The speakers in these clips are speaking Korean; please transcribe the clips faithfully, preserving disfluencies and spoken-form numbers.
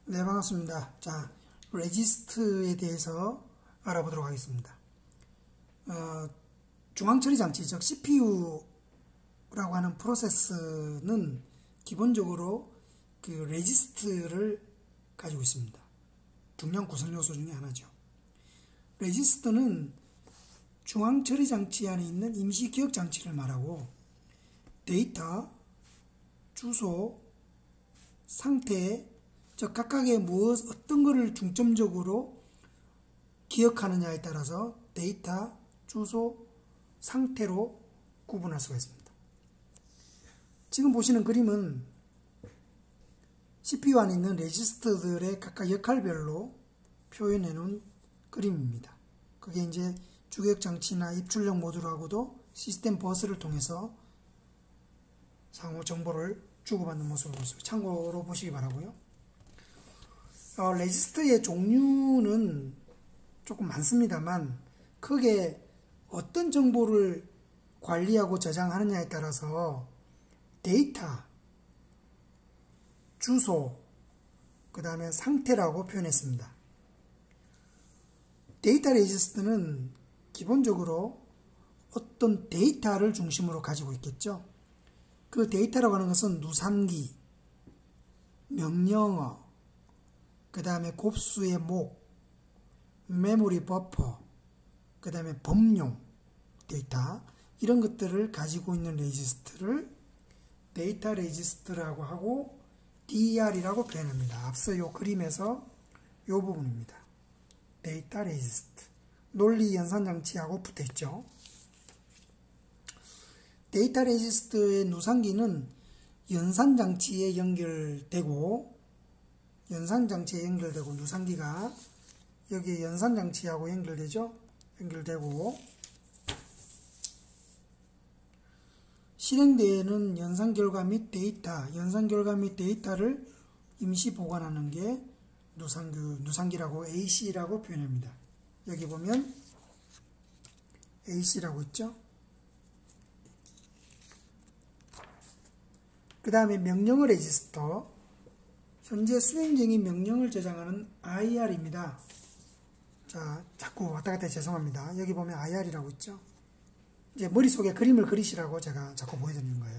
네, 반갑습니다. 자, 레지스트에 대해서 알아보도록 하겠습니다. 어, 중앙처리 장치, 즉 씨피유라고 하는 프로세스는 기본적으로 그 레지스트를 가지고 있습니다. 중요한 구성 요소 중에 하나죠. 레지스트는 중앙처리 장치 안에 있는 임시 기억 장치를 말하고 데이터, 주소, 상태, 즉 각각의 무엇 어떤 것을 중점적으로 기억하느냐에 따라서 데이터, 주소, 상태로 구분할 수가 있습니다. 지금 보시는 그림은 씨피유 안에 있는 레지스터들의 각각 역할별로 표현해 놓은 그림입니다. 그게 이제 주기억 장치나 입출력 모듈하고도 시스템 버스를 통해서 상호 정보를 주고받는 모습을 볼 수 있습니다. 참고로 보시기 바라고요. 어, 레지스터의 종류는 조금 많습니다만 크게 어떤 정보를 관리하고 저장하느냐에 따라서 데이터, 주소, 그 다음에 상태라고 표현했습니다. 데이터 레지스터는 기본적으로 어떤 데이터를 중심으로 가지고 있겠죠. 그 데이터라고 하는 것은 누상기, 명령어, 그 다음에 곱수의 목, 메모리 버퍼, 그 다음에 범용 데이터, 이런 것들을 가지고 있는 레지스트를 데이터 레지스트라고 하고 디이알이라고 표현합니다. 앞서 이 그림에서 이 부분입니다. 데이터 레지스트. 논리 연산장치하고 붙어 있죠. 데이터 레지스트의 누상기는 연산장치에 연결되고 연산장치에 연결되고 누상기가 여기 연산장치하고 연결되죠. 연결되고 실행되는 연산결과 및 데이터, 연산결과 및 데이터를 임시 보관하는 게 누상기, 누상기라고 에이씨라고 표현합니다. 여기 보면 에이씨라고 있죠. 그 다음에 명령어 레지스터, 현재 수행 중인 명령을 저장하는 아이알입니다. 자, 자꾸 왔다 갔다 죄송합니다. 여기 보면 아이알이라고 있죠. 이제 머릿속에 그림을 그리시라고 제가 자꾸 보여드리는 거예요.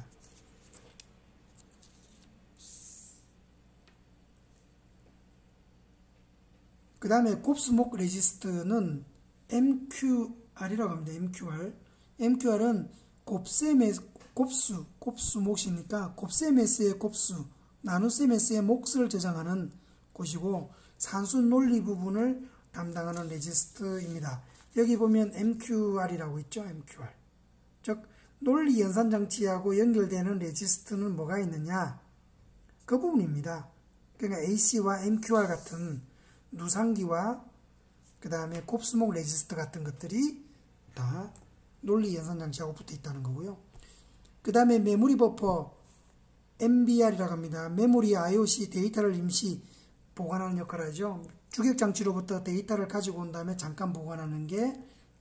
그 다음에 곱수목 레지스트는 엠큐알이라고 합니다. 엠큐알. 엠큐알은 곱셈의 곱수, 곱수목이니까 곱셈에서의 곱수, 나눗셈에서의 몫을 저장하는 곳이고 산수 논리 부분을 담당하는 레지스트입니다. 여기 보면 엠큐알이라고 있죠. 엠큐알. 즉 논리 연산장치하고 연결되는 레지스트는 뭐가 있느냐? 그 부분입니다. 그러니까 에이씨와 엠큐알 같은 누상기와 그 다음에 곱수목 레지스트 같은 것들이 다 논리 연산장치하고 붙어 있다는 거고요. 그 다음에 메모리 버퍼 엠비알이라고 합니다. 메모리 아이오씨 데이터를 임시 보관하는 역할을 하죠. 주기억장치로부터 데이터를 가지고 온 다음에 잠깐 보관하는 게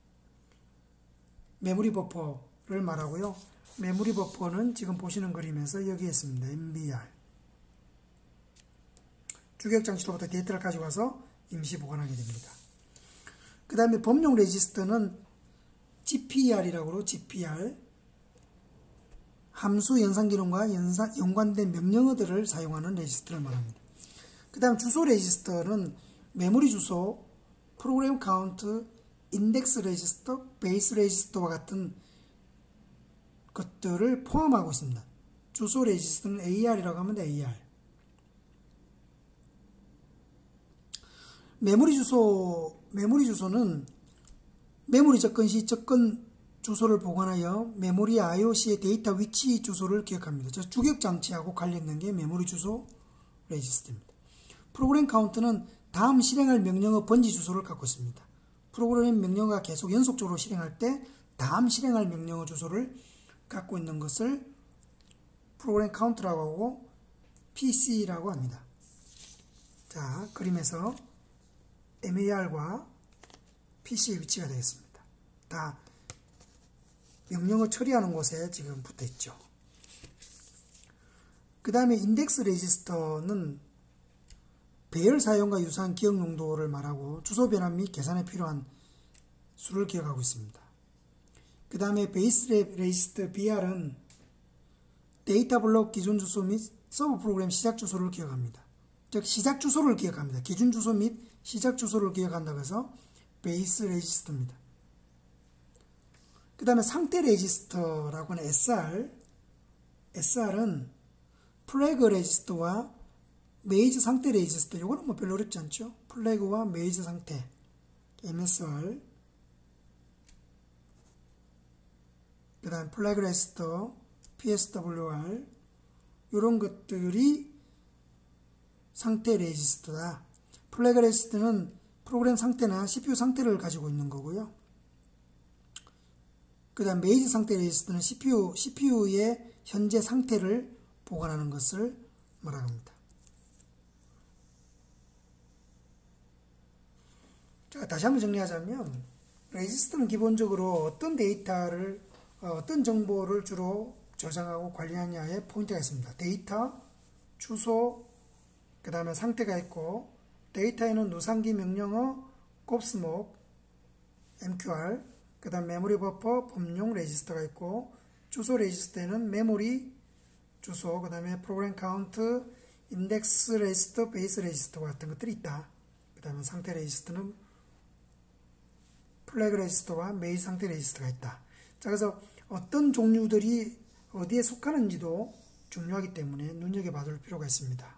메모리 버퍼를 말하고요. 메모리 버퍼는 지금 보시는 그림에서 여기에 있습니다. 엠비알. 주기억장치로부터 데이터를 가지고 와서 임시 보관하게 됩니다. 그 다음에 범용 레지스터는 지피알이라고 그러고 지피알. 함수 연산기능과 연산, 연관된 명령어들을 사용하는 레지스터를 말합니다. 그 다음 주소 레지스터는 메모리 주소, 프로그램 카운트, 인덱스 레지스터, 베이스 레지스터와 같은 것들을 포함하고 있습니다. 주소 레지스터는 에이알이라고 하면 에이알. 메모리 주소, 메모리 주소는 메모리 접근 시 접근 주소를 보관하여 메모리 아이오씨의 데이터 위치 주소를 기억합니다. 즉 주기억 장치하고 관련된 게 메모리 주소 레지스트입니다. 프로그램 카운트는 다음 실행할 명령어 번지 주소를 갖고 있습니다. 프로그램 명령어가 계속 연속적으로 실행할 때 다음 실행할 명령어 주소를 갖고 있는 것을 프로그램 카운트라고 하고 피씨라고 합니다. 자, 그림에서 엠에이알과 피씨의 위치가 되겠습니다. 다 명령어 처리하는 곳에 지금 붙어 있죠. 그 다음에 인덱스 레지스터는 배열 사용과 유사한 기억 용도를 말하고 주소 변환 및 계산에 필요한 수를 기억하고 있습니다. 그 다음에 베이스 레지스터 비알은 데이터 블록 기존 주소 및 서브 프로그램 시작 주소를 기억합니다. 즉 시작 주소를 기억합니다. 기준 주소 및 시작 주소를 기억한다고 해서 베이스 레지스터입니다. 그 다음에 상태 레지스터라고 하는 에스알, 에스알은 플래그 레지스터와 메이저 상태 레지스터, 이거는 뭐 별로 어렵지 않죠. 플래그와 메이저 상태, 엠에스알, 그 다음 플래그 레지스터, 피에스더블유알, 이런 것들이 상태 레지스터다. 플래그 레지스터는 프로그램 상태나 씨피유 상태를 가지고 있는 거고요. 그 다음 메이저 상태 레지스터는 씨피유, 씨피유의 현재 상태를 보관하는 것을 말합니다. 자, 다시 한번 정리하자면 레지스터는 기본적으로 어떤 데이터를 어떤 정보를 주로 저장하고 관리하냐에 포인트가 있습니다. 데이터, 주소, 그 다음에 상태가 있고, 데이터에는 누상기 명령어, 곱스목, 엠큐알, 그 다음 메모리 버퍼, 범용 레지스터가 있고, 주소 레지스터에는 메모리, 주소, 그 다음에 프로그램 카운트, 인덱스 레지스터, 베이스 레지스터 같은 것들이 있다. 그 다음에 상태 레지스터는 플래그 레지스터와 메이저 상태 레지스터가 있다. 자, 그래서 어떤 종류들이 어디에 속하는지도 중요하기 때문에 눈여겨봐둘 필요가 있습니다.